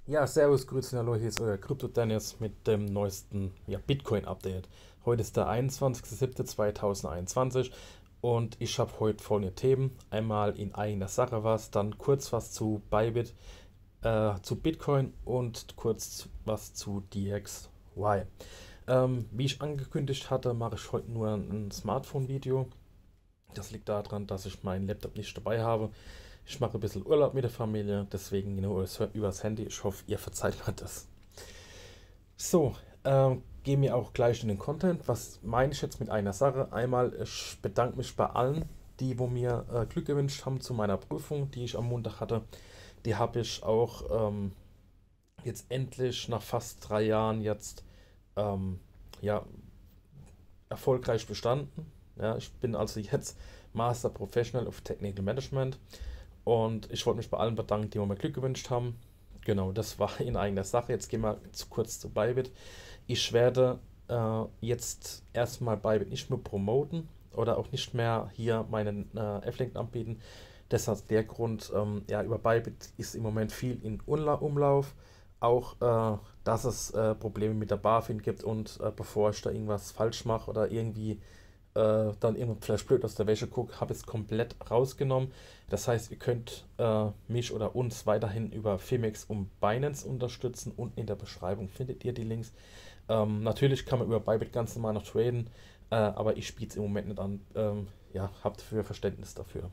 Ja, servus, grüßen, hallo, hier ist euer Crypto Dennis mit dem neuesten Bitcoin-Update. Heute ist der 21.07.2021 und ich habe heute folgende Themen. Einmal in eigener Sache was, dann kurz was zu Bybit, zu Bitcoin und kurz was zu DXY. Wie ich angekündigt hatte, mache ich heute nur ein Smartphone-Video. Das liegt daran, dass ich meinen Laptop nicht dabei habe. Ich mache ein bisschen Urlaub mit der Familie, deswegen nur übers Handy. Ich hoffe, ihr verzeiht mir das. So, gehen wir auch gleich in den Content. Was meine ich jetzt mit einer Sache? Einmal, ich bedanke mich bei allen, die wo mir Glück gewünscht haben zu meiner Prüfung, die ich am Montag hatte. Die habe ich auch jetzt endlich nach fast 3 Jahren jetzt ähm, ja, erfolgreich bestanden. Ja, ich bin also jetzt Master Professional of Technical Management und ich wollte mich bei allen bedanken, die mir Glück gewünscht haben. Genau, das war in eigener Sache. Jetzt gehen wir kurz zu Bybit. Ich werde jetzt erstmal Bybit nicht mehr promoten oder auch nicht mehr hier meinen F-Link anbieten. Das hat der Grund, ja, über Bybit ist im Moment viel in Umlauf. Auch, dass es Probleme mit der BaFin gibt und bevor ich da irgendwas falsch mache oder irgendwie dann irgendwann vielleicht blöd aus der Wäsche gucke, habe ich es komplett rausgenommen. Das heißt, ihr könnt mich oder uns weiterhin über Fimex und Binance unterstützen. Unten in der Beschreibung findet ihr die Links. Natürlich kann man über Bybit ganz normal noch traden, aber ich spiele es im Moment nicht an. Ja, habt für Verständnis dafür.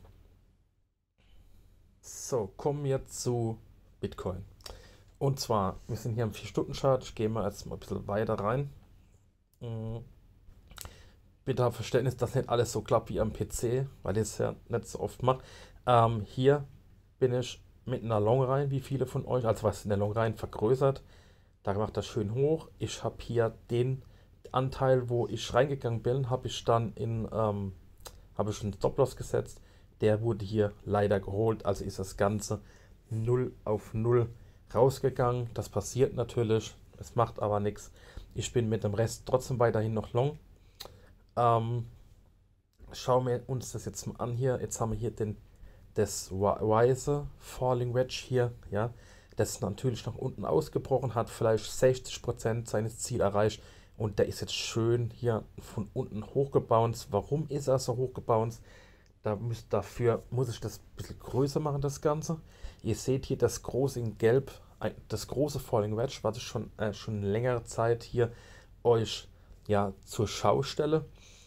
So, kommen wir zu Bitcoin. Und zwar, wir sind hier am 4-Stunden-Chart. Ich gehe mal jetzt mal ein bisschen weiter rein. Mm, Bitte habt Verständnis, dass nicht alles so klappt wie am PC, weil ich es ja nicht so oft mache. Hier bin ich mit einer Long rein, wie viele von euch, also was in der Long rein vergrößert. Da macht das schön hoch. Ich habe hier den Anteil, wo ich reingegangen bin, habe ich dann habe ich einen Stop-Loss gesetzt. Der wurde hier leider geholt, also ist das Ganze 0 auf 0 rausgegangen. Das passiert natürlich, es macht aber nichts. Ich bin mit dem Rest trotzdem weiterhin noch long. Ähm, Schauen wir uns das jetzt mal an hier. Jetzt haben wir hier das Wise Falling Wedge hier, ja. Das ist natürlich nach unten ausgebrochen, hat vielleicht 60% seines Ziels erreicht und der ist jetzt schön hier von unten hochgebounced. Warum ist er so hochgebounced? Dafür muss ich das ein bisschen größer machen, das Ganze. Ihr seht hier das große in Gelb, das große Falling Wedge, was ich schon längere Zeit hier euch ja zur Schau stelle.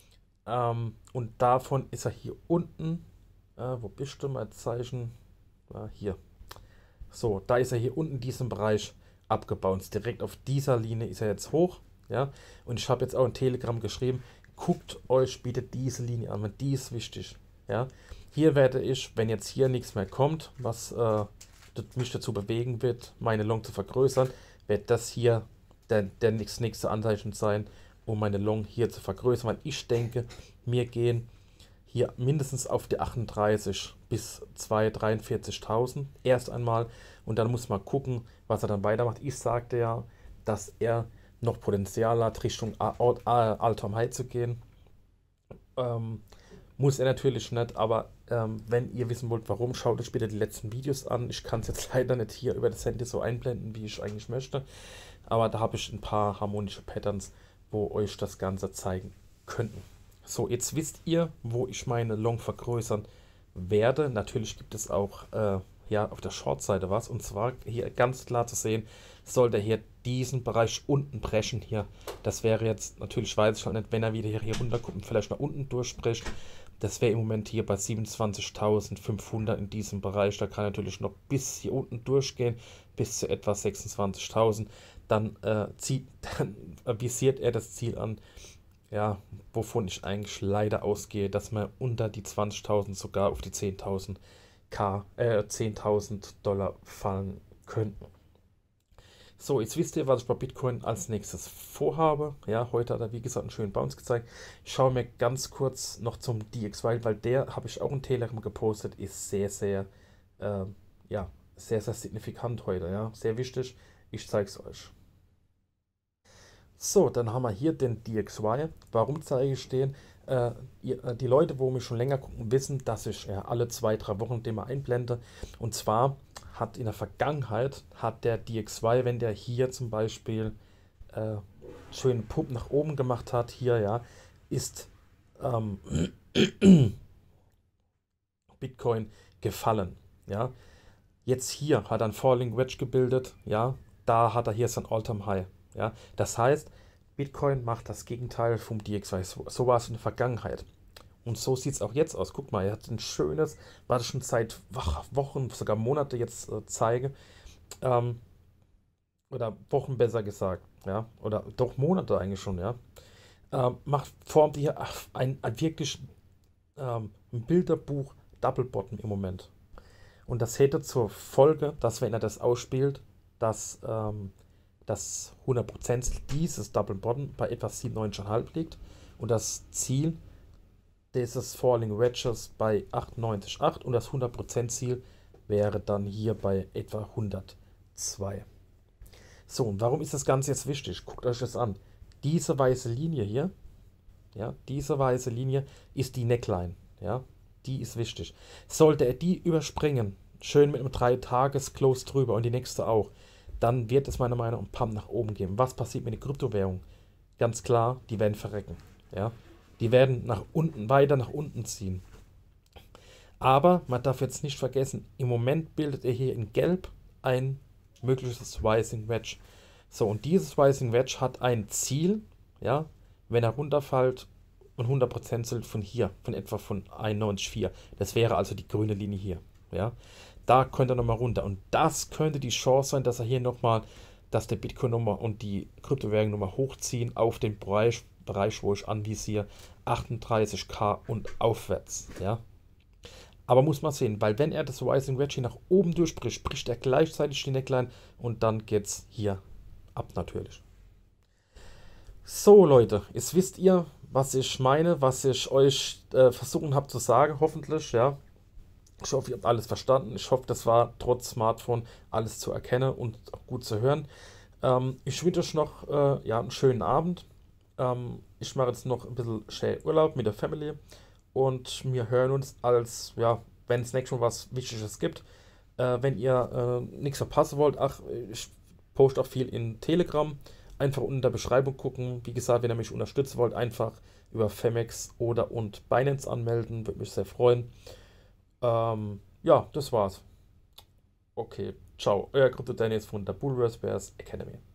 Und davon ist er hier unten. Wo bist du, mein Zeichen? Hier. So, da ist er hier unten in diesem Bereich abgebaut. Direkt auf dieser Linie ist er jetzt hoch. Ja, und ich habe jetzt auch in Telegram geschrieben, guckt euch bitte diese Linie an, weil die ist wichtig. Ja, hier werde ich, wenn jetzt hier nichts mehr kommt, was mich dazu bewegen wird, meine Long zu vergrößern, wird das hier der nächste Anzeichen sein, um meine Long hier zu vergrößern, weil ich denke, mir gehen hier mindestens auf die 38 bis 43.000 erst einmal und dann muss man gucken, was er dann weitermacht. Ich sagte ja, dass er noch Potenzial hat, Richtung All-Time High zu gehen. Ähm, Muss er natürlich nicht, aber wenn ihr wissen wollt, warum, schaut euch bitte die letzten Videos an. Ich kann es jetzt leider nicht hier über das Handy so einblenden, wie ich eigentlich möchte, aber da habe ich ein paar harmonische Patterns, wo euch das Ganze zeigen könnten. So, jetzt wisst ihr, wo ich meine Long vergrößern werde. Natürlich gibt es auch ja, auf der Short-Seite was. Und zwar hier ganz klar zu sehen, soll der hier diesen Bereich unten brechen hier. Das wäre jetzt, natürlich weiß ich halt nicht, wenn er wieder hier runterkommt und vielleicht nach unten durchbricht. Das wäre im Moment hier bei 27.500 in diesem Bereich. Da kann natürlich noch bis hier unten durchgehen, bis zu etwa 26.000. Dann, dann visiert er das Ziel an, ja, wovon ich eigentlich leider ausgehe, dass wir unter die 20.000 sogar auf die 10.000 Dollar fallen könnten. So, jetzt wisst ihr, was ich bei Bitcoin als nächstes vorhabe. Ja, heute hat er, wie gesagt, einen schönen Bounce gezeigt. Ich schaue mir ganz kurz noch zum DXY, weil der habe ich auch in Telegram gepostet, ist äh, ja, sehr signifikant heute. Ja, sehr wichtig. Ich zeige es euch. So, dann haben wir hier den DXY. Warum zeige ich den? Die Leute, wo mich schon länger gucken, wissen, dass ich alle 2, 3 Wochen den mal einblende. Und zwar hat in der Vergangenheit, hat der DXY, wenn der hier zum Beispiel äh, schönen Pump nach oben gemacht hat, hier, ja, ist ähm, Bitcoin gefallen, ja. Jetzt hier hat er ein Falling Wedge gebildet, ja, da hat er hier sein All-Time High, ja. Das heißt, Bitcoin macht das Gegenteil vom DXY, so war es in der Vergangenheit. Und so sieht es auch jetzt aus. Guck mal, er hat ein schönes, was ich schon seit Wochen, sogar Monate jetzt zeige, ähm, oder Wochen besser gesagt, ja, oder doch Monate eigentlich schon, ja, formt hier ein wirklich ein Bilderbuch Double Bottom im Moment. Und das hätte zur Folge, dass wenn er das ausspielt, dass das 100% dieses Double Bottom bei etwa 97,5 liegt und das Ziel dieses Falling Wedges bei 98,8 und das 100% Ziel wäre dann hier bei etwa 102. So, und warum ist das Ganze jetzt wichtig? Guckt euch das an. Diese weiße Linie hier, ja, diese weiße Linie ist die Neckline, ja, die ist wichtig. Sollte er die überspringen, schön mit einem 3-Tages-Close drüber und die nächste auch, dann wird es meiner Meinung nach einen Pump nach oben geben. Was passiert mit den Kryptowährungen? Ganz klar, die werden verrecken, ja. Die werden nach unten, weiter nach unten ziehen. Aber man darf jetzt nicht vergessen, im Moment bildet er hier in Gelb ein mögliches Rising Wedge. So, und dieses Rising Wedge hat ein Ziel, ja, wenn er runterfällt und 100% sind von hier, von etwa von 91,4. Das wäre also die grüne Linie hier, ja. Da könnte er nochmal runter. Und das könnte die Chance sein, dass er hier nochmal, dass der Bitcoin nochmal und die Kryptowährung nochmal hochziehen auf den Bereich, wo ich anvisiere, 38k und aufwärts, ja. Aber muss man sehen, weil wenn er das Rising Wedge hier nach oben durchbricht, bricht er gleichzeitig die Neckline und dann geht's hier ab natürlich. So Leute, jetzt wisst ihr, was ich meine, was ich euch versuchen habe zu sagen, hoffentlich, ja. Ich hoffe, ihr habt alles verstanden. Ich hoffe, das war trotz Smartphone alles zu erkennen und auch gut zu hören. Ich wünsche euch noch ja, einen schönen Abend. Ich mache jetzt noch ein bisschen Urlaub mit der Family und wir hören uns als, ja, wenn es nächstes Mal was Wichtiges gibt. Wenn ihr nichts verpassen wollt, ach, ich poste auch viel in Telegram. Einfach unten in der Beschreibung gucken. Wie gesagt, wenn ihr mich unterstützen wollt, einfach über Femex oder und Binance anmelden. Würde mich sehr freuen. Ja, das war's. Okay, ciao. Euer Krypto Dennis von der Bulrus Bears Academy.